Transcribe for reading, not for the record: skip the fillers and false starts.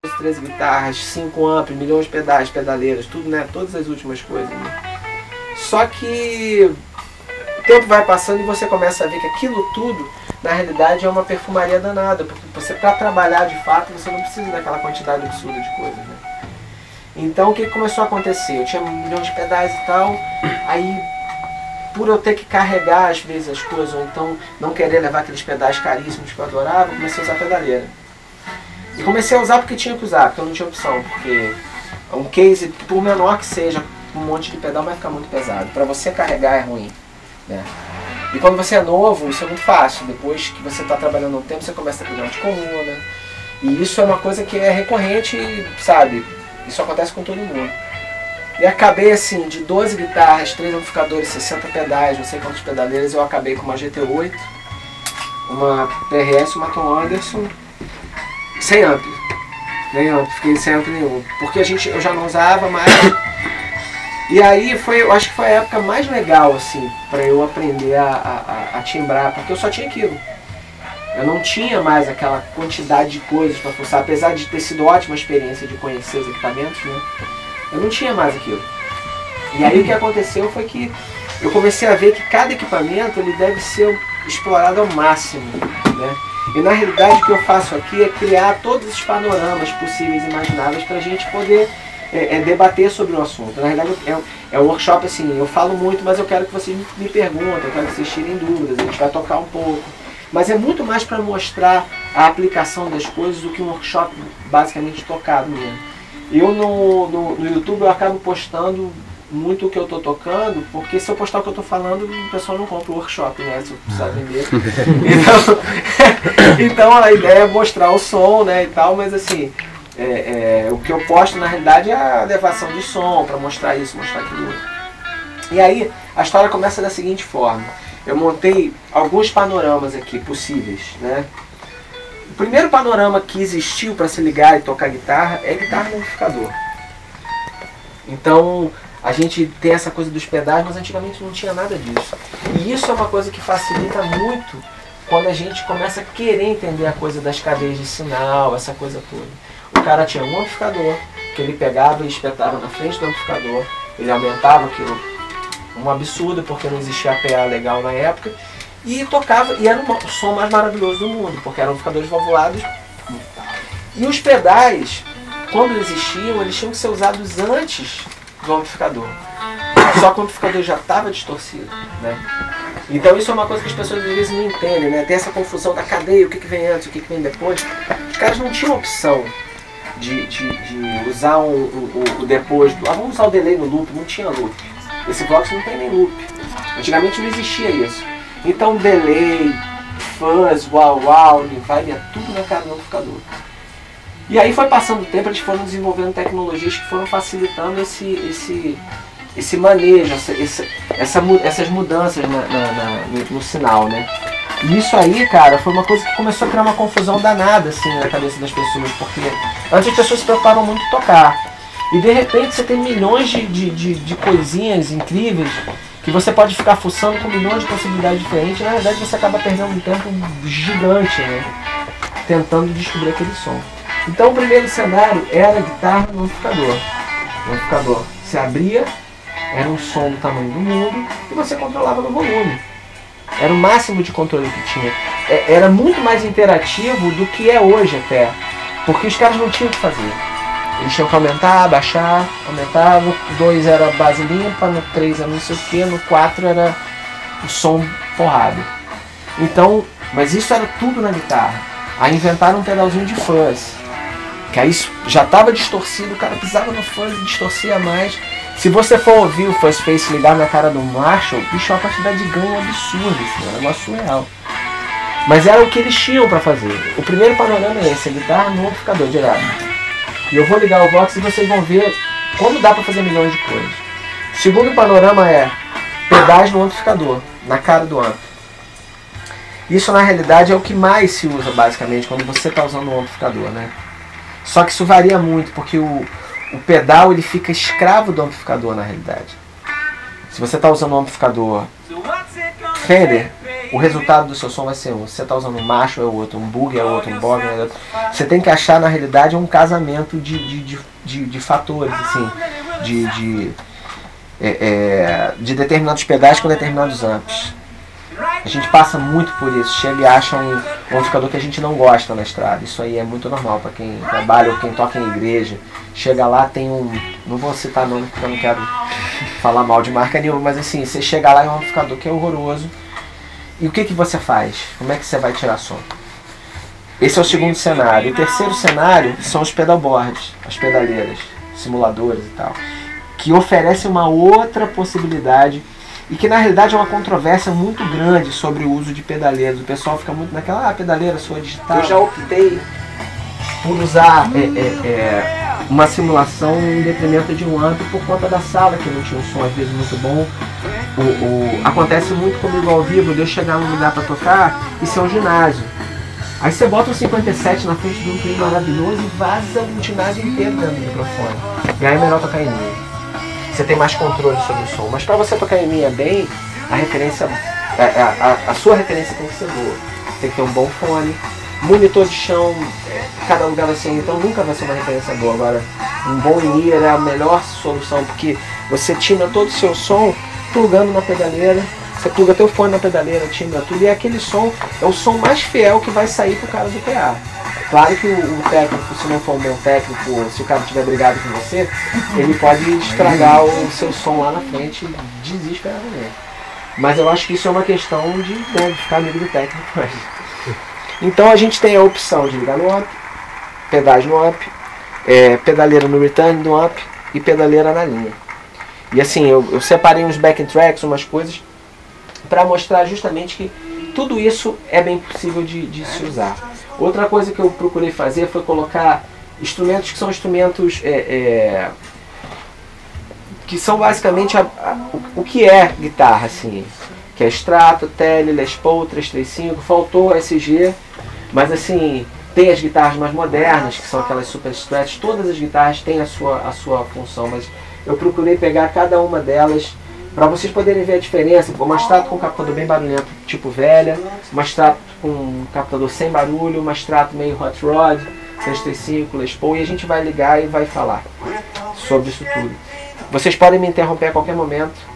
13 guitarras, 5 amplos, milhões de pedais, pedaleiras, tudo, né? Todas as últimas coisas, né? Só que o tempo vai passando e você começa a ver que aquilo tudo, na realidade, é uma perfumaria danada, porque você, para trabalhar de fato, você não precisa daquela quantidade absurda de coisas, né? Então o que começou a acontecer? Eu tinha milhões de pedais e tal, aí por eu ter que carregar às vezes as coisas, ou então não querer levar aqueles pedais caríssimos que eu adorava, eu comecei a usar pedaleira. E comecei a usar porque tinha que usar, porque eu não tinha opção, porque um case, por menor que seja, um monte de pedal vai ficar muito pesado. Para você carregar é ruim, né? E quando você é novo, isso é muito fácil. Depois que você está trabalhando um tempo, você começa a ter problema de coluna. E isso é uma coisa que é recorrente, sabe? Isso acontece com todo mundo. E acabei assim, de 12 guitarras, 3 amplificadores, 60 pedais, não sei quantas pedaleiras, eu acabei com uma GT8, uma PRS, uma Tom Anderson, sem ampli. Nem ampli, fiquei sem ampli nenhum. Porque eu já não usava mais. E aí eu acho que foi a época mais legal, assim, pra eu aprender a timbrar, porque eu só tinha aquilo. Eu não tinha mais aquela quantidade de coisas para forçar, apesar de ter sido ótima experiência de conhecer os equipamentos, né? Eu não tinha mais aquilo. E aí o que aconteceu foi que eu comecei a ver que cada equipamento ele deve ser explorado ao máximo, né? E na realidade o que eu faço aqui é criar todos os panoramas possíveis e imagináveis para a gente poder debater sobre o assunto. Na realidade é um workshop assim, eu falo muito, mas eu quero que vocês me perguntem, eu quero que vocês tirem dúvidas, a gente vai tocar um pouco. Mas é muito mais para mostrar a aplicação das coisas do que um workshop basicamente tocado mesmo. Eu no YouTube eu acabo postando muito o que eu estou tocando, porque se eu postar o que eu estou falando, o pessoal não compra o workshop, né? Se eu precisar vender. Então a ideia é mostrar o som, né, e tal, mas assim, o que eu posto na realidade é a elevação de som, para mostrar isso, mostrar aquilo. E aí a história começa da seguinte forma. Eu montei alguns panoramas aqui possíveis, né? O primeiro panorama que existiu para se ligar e tocar guitarra é guitarra no amplificador. Então a gente tem essa coisa dos pedais, mas antigamente não tinha nada disso. E isso é uma coisa que facilita muito quando a gente começa a querer entender a coisa das cadeias de sinal, essa coisa toda. O cara tinha um amplificador que ele pegava e espetava na frente do amplificador, ele aumentava aquilo. Um absurdo, porque não existia APA legal na época, e tocava, e era o som mais maravilhoso do mundo, porque eram amplificadores valvulados. E os pedais, quando existiam, eles tinham que ser usados antes do amplificador. Só que o amplificador já estava distorcido, né? Então isso é uma coisa que as pessoas às vezes não entendem, né? Tem essa confusão da cadeia, o que vem antes, o que vem depois. Os caras não tinham opção de usar o depois, vamos usar o delay no loop, não tinha loop. Esse Vox não tem nem loop. Antigamente não existia isso. Então delay, fuzz, wow, revive, é tudo na cara do amplificador. E aí foi passando o tempo, eles foram desenvolvendo tecnologias que foram facilitando esse manejo, essas mudanças no sinal, né? E isso aí, cara, foi uma coisa que começou a criar uma confusão danada assim, na cabeça das pessoas, porque antes as pessoas se preocupavam muito em tocar. E de repente você tem milhões de coisinhas incríveis que você pode ficar fuçando com milhões de possibilidades diferentes. Na verdade você acaba perdendo um tempo gigante, né? Tentando descobrir aquele som. Então o primeiro cenário era a guitarra no amplificador. O amplificador se abria, era um som do tamanho do mundo e você controlava no volume. Era o máximo de controle que tinha. Era muito mais interativo do que é hoje até. Porque os caras não tinham o que fazer. Eles tinham que aumentar, abaixar, aumentar, no 2 era base limpa, no 3 era não sei o que, no 4 era o som porrada. Então, mas isso era tudo na guitarra. Aí inventaram um pedalzinho de fuzz, que aí já estava distorcido, o cara pisava no fuzz e distorcia mais. Se você for ouvir o Fuzz Face ligar na cara do Marshall, bicho, é uma quantidade de ganho absurda, assim, é um negócio surreal. Mas era o que eles tinham para fazer. O primeiro panorama é esse, a guitarra no amplificador direto. E eu vou ligar o Vox e vocês vão ver como dá para fazer milhões de coisas. O segundo panorama é pedais no amplificador, na cara do ampli. Isso na realidade é o que mais se usa basicamente quando você está usando um amplificador, né? Só que isso varia muito, porque o pedal ele fica escravo do amplificador na realidade. Se você está usando um amplificador Fender, o resultado do seu som vai ser um. Se você está usando um macho é outro, um bug é outro, um bob é outro. Você tem que achar, na realidade, um casamento de fatores, assim, de determinados pedais com determinados amps. A gente passa muito por isso, chega e acha um amplificador que a gente não gosta na estrada. Isso aí é muito normal para quem trabalha ou quem toca em igreja. Chega lá, tem um... Não vou citar nome porque eu não quero falar mal de marca nenhuma, mas assim, você chega lá e é um amplificador que é horroroso. E o que você faz? Como é que você vai tirar som? Esse é o segundo cenário. O terceiro cenário são os pedalboards, as pedaleiras, simuladores e tal, que oferecem uma outra possibilidade e que na realidade é uma controvérsia muito grande sobre o uso de pedaleiras. O pessoal fica muito naquela, pedaleira sua digital. Eu já optei por usar uma simulação em detrimento de um amp por conta da sala, que não tinha um som às vezes muito bom. Acontece muito comigo ao vivo, de eu chegar num lugar para tocar e ser um ginásio. Aí você bota um 57 na frente de um clima maravilhoso e vaza o ginásio inteiro dentro do microfone. E aí é melhor tocar em linha. Você tem mais controle sobre o som. Mas para você tocar em linha bem, a referência, a sua referência tem que ser boa. Tem que ter um bom fone, monitor de chão, cada lugar vai ser um, então nunca vai ser uma referência boa. Agora, um bom in-ear é a melhor solução, porque você timbra todo o seu som plugando na pedaleira. Você pluga teu fone na pedaleira, timbra tudo, e aquele som é o som mais fiel que vai sair pro cara do PA. Claro que o técnico, se não for um bom técnico, se o cara estiver brigado com você, ele pode estragar o seu som lá na frente desesperadamente. Mas eu acho que isso é uma questão de ficar amigo do técnico. Então a gente tem a opção de ligar no amp, pedais no amp, pedaleira no return do amp e pedaleira na linha. E assim, eu separei uns backing tracks, umas coisas, para mostrar justamente que tudo isso é bem possível de se usar. Outra coisa que eu procurei fazer foi colocar instrumentos que são instrumentos que são basicamente o que é guitarra, assim, que é Strato, Tele, Les Paul, 335, faltou SG, mas assim, tem as guitarras mais modernas, que são aquelas Super Strat, todas as guitarras têm a sua função, mas eu procurei pegar cada uma delas para vocês poderem ver a diferença. Uma Strato com um captador bem barulhento, tipo velha, uma Strato com um captador sem barulho, uma Strato meio Hot Rod, 335, Les Paul, e a gente vai ligar e vai falar sobre isso tudo. Vocês podem me interromper a qualquer momento.